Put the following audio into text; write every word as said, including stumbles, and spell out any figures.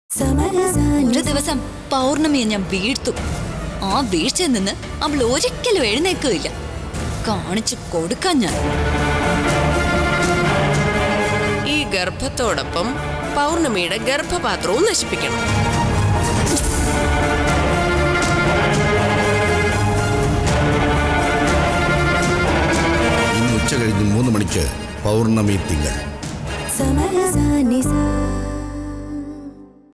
ഒരു ദിവസം പൗർണമിയെ ഞാൻ വീഴ്ത്തും. ആ വീഴ്ചയിൽ നിന്ന് അവൾ ഒരിക്കലും എഴുന്നേക്കുകയില്ല. കാണിച്ചു കൊടുക്കാൻ ഞാൻ. ഈ ഗർഭത്തോടൊപ്പം പൗർണമിയുടെ ഗർഭപാത്രവും നശിപ്പിക്കണം. ഇന്ന് ഉച്ച കഴിഞ്ഞ് മൂന്ന് മണിക്ക് പൗർണമി തിങ്കൾ.